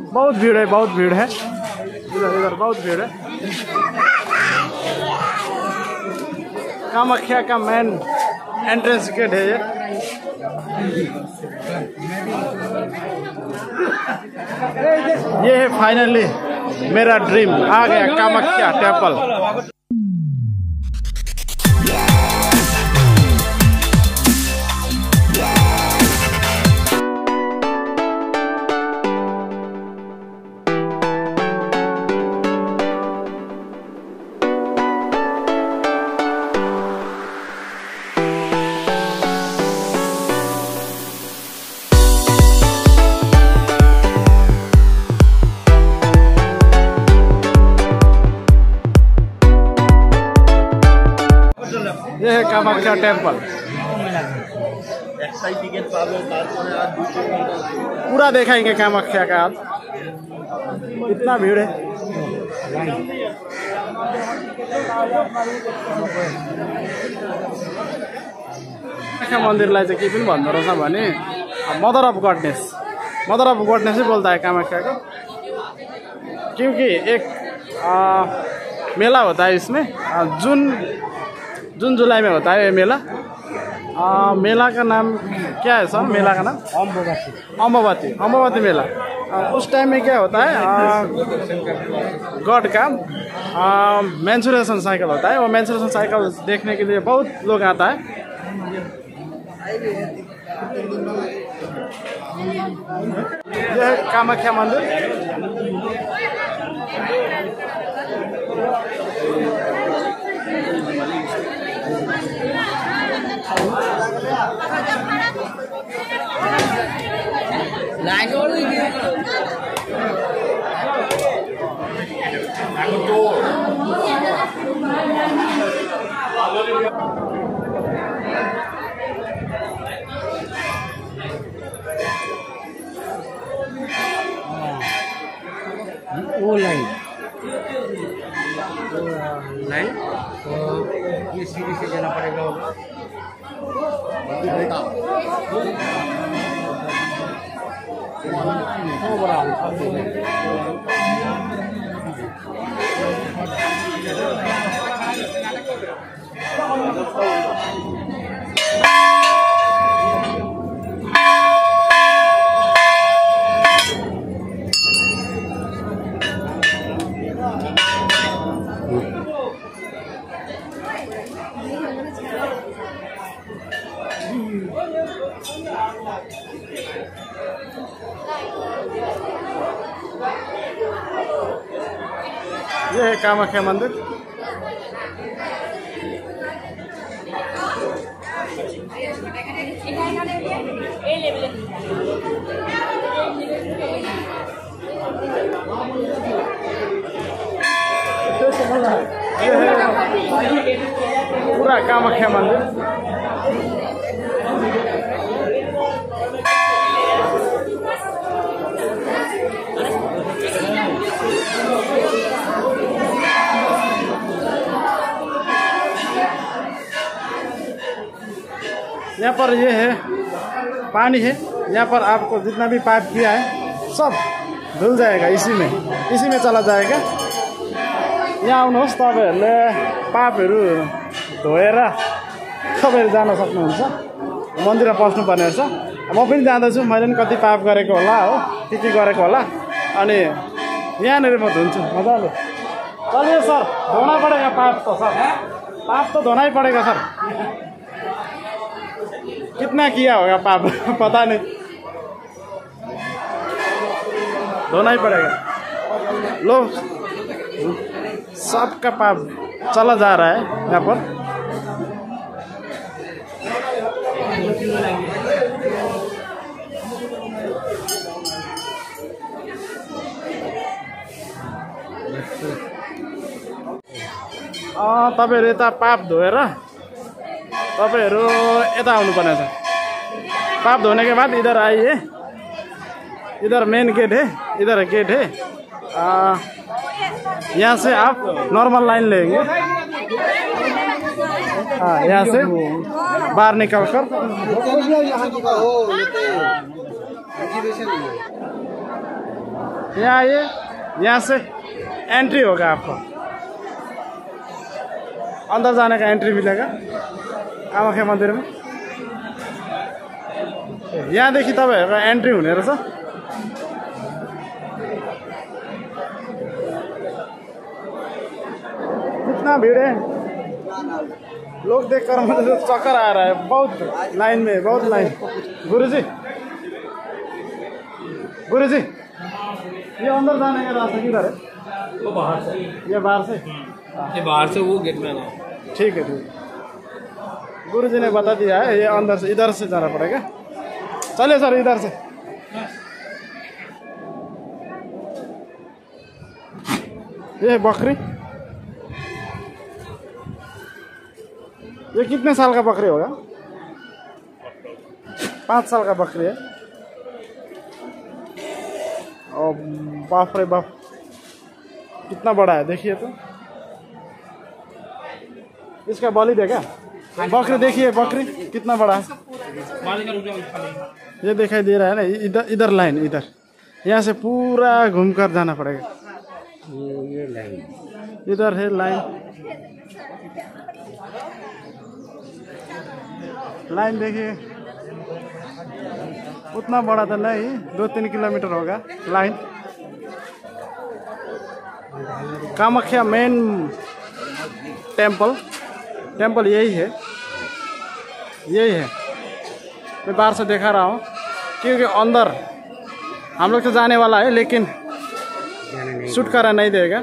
बहुत भीड़ है, बहुत भीड़ है। इधर इधर बहुत भीड़ है। कामाख्या का मेन एंट्रेंस गेट है ये। ये है फाइनली मेरा ड्रीम, आ गया कामाख्या टेम्पल। ये है कामाख्या टेम्पल। पूरा देखाएंगे कामाख्या का आज, इतना भीड़ है। कामाख्या मन्दिरलाई चाहिँ के पनि भन्दो रहेछ भने mother of goodness, mother of goodness ही बोलता है कामाख्या को, क्योंकि एक मेला होता है इसमें जून जुलाई में होता है ये मेला। मेला का नाम क्या है सर? मेला का नाम अम्बावती, अम्बावती मेला। उस टाइम में क्या होता है, गॉड का मेंस्ट्रुएशन साइकिल होता है। वो मेंस्ट्रुएशन साइकिल देखने के लिए बहुत लोग आता है। यह है कामाख्या मंदिर। वो लाइन तो ये सीढ़ी से जाना पड़ेगा होगा। ये है कामाख्या मंदिर। पूरा कामाख्या मंदिर। यहाँ पर ये है पानी है। यहाँ पर आपको जितना भी पाप किया है सब धुल जाएगा, इसी में चला जाएगा। यहाँ आउनुहोस्, तपाईहरुले पापहरू धोएर तपाईहरु जान सक्नुहुन्छ। मन्दिरमा पस्नु पर्ने रहेछ। म पनि जाँदैछु, मैले पनि कति पाप गरेको होला हो, के गरेको होला, अनि यहाँनिर म धुन्छु मजाले। चलिए सर, धोना पड़ेगा पाप तो सर, पाप तो धोना ही पड़ेगा सर। कितना किया होगा पाप पता नहीं, धोना ही पड़ेगा। लो, सबका पाप चला जा रहा है यहाँ पर। तपाईहरु यता पाप धोएर तपाईहरु यता आउनुपर्ने छ। पाप धोने के बाद इधर आइए, इधर मेन गेट है, इधर गेट है। यहाँ से आप नॉर्मल लाइन लेंगे, हाँ, यहाँ से बाहर निकल कर यहाँ आइए, यहाँ से एंट्री होगा आपको, अंदर जाने का एंट्री मिलेगा कामाख्या मंदिर में। यहाँदेखि तपाईँहरूको एंट्री हुने रहेछ। कितना भीड़ है, लोग देखकर मुझे तो चक्कर आ रहा है। बहुत लाइन में, बहुत लाइन। गुरुजी, गुरुजी, ये अंदर जाने का रास्ता किधर है? वो बाहर से, ये बाहर से, ये बाहर से वो गेट में आना है। ठीक है, ठीक है। गुरुजी ने बता दिया है, ये अंदर से, इधर से जाना पड़ेगा। चलिए सर, इधर से। ये है बकरी। ये कितने साल का बकरी होगा? 5 साल का बकरी है। और बाप रे बाप, कितना बड़ा है देखिए तो। इसका बलि दे क्या? बकरी देखिए, बकरी कितना बड़ा है। ये दिखाई दे रहा है ना, इधर इधर लाइन, इधर यहाँ से पूरा घूमकर जाना पड़ेगा। ये लाइन इधर है लाइन, लाइन देखिए, उतना बड़ा तो नहीं, 2-3 किलोमीटर होगा line. Kamakhya main temple, temple यही है, यही है। मैं बाहर से देखा रहा हूँ, क्योंकि अंदर हम लोग तो जाने वाला है, लेकिन शूट करा नहीं देगा।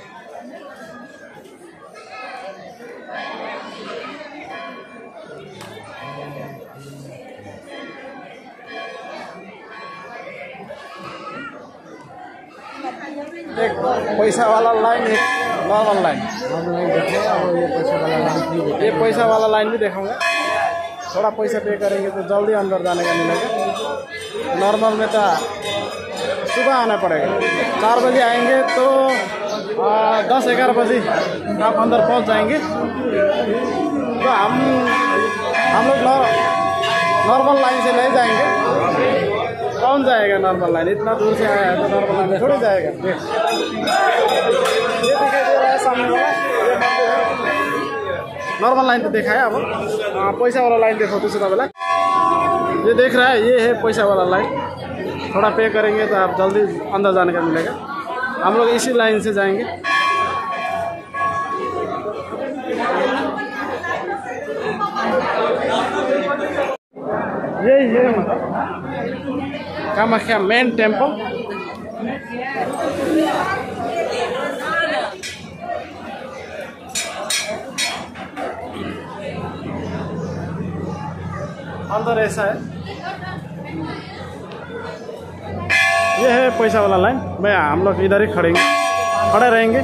एक पैसा वाला लाइन, एक नॉर्मल लाइन। ये पैसा वाला लाइन भी दिखाऊंगा। थोड़ा पैसा पे करेंगे तो जल्दी अंदर जाने का मिलेगा। नॉर्मल में तो सुबह आना पड़ेगा, 4 बजे आएंगे तो 10-11 बजे आप अंदर पहुंच जाएंगे। तो हम लोग नॉर्मल लाइन से नहीं जाएंगे। कौन जाएगा नॉर्मल लाइन? इतना दूर से आया है तो नॉर्मल लाइन में थोड़ी जाएगा। ये दिखाई दे रहा है सामने वाला, नॉर्मल लाइन तो देखा है। अब पैसा वाला लाइन देखो तो तपाईँलाई। ये देख रहा है, ये है पैसा वाला लाइन। थोड़ा पे करेंगे तो आप जल्दी अंदर जाने का मिलेगा। हम लोग इसी लाइन से जाएंगे। यही है कामाख्या मेन टेम्पल। अंदर ऐसा है, ये है पैसा वाला लाइन। मैं हम लोग इधर ही खड़े रहेंगे।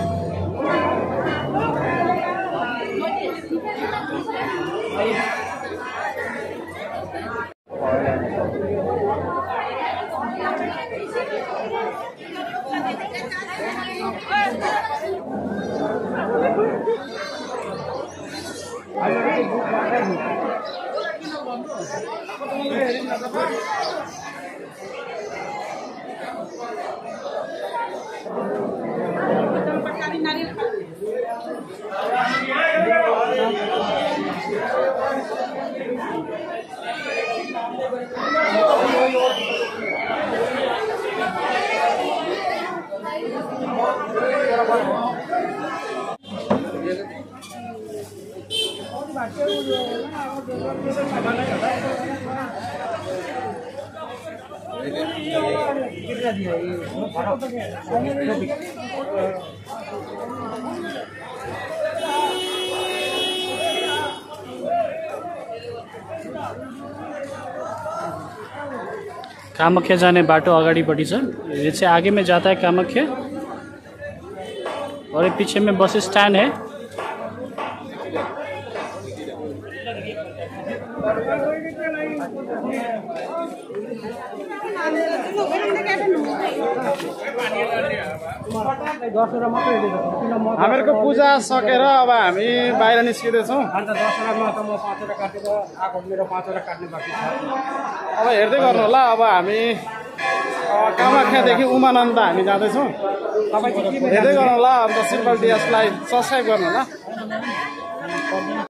कामाख्या जाने बाटो अगाडिपट्टि छ। ये चाहिँ आगे में जाता है कामाख्या, और ये पीछे में बस स्टैंड है। हामीहरूको पूजा सकेर अब हामी बाहिर निस्किँदैछौँ। अब हेर्दै गर्नु होला। अब हामी कामाख्यादेखि उमानन्द हामी जाँदैछौँ हेर्दै गरौँ ल अन्त सिम्पल डिएसलाई सब्सक्राइब गर्नु ल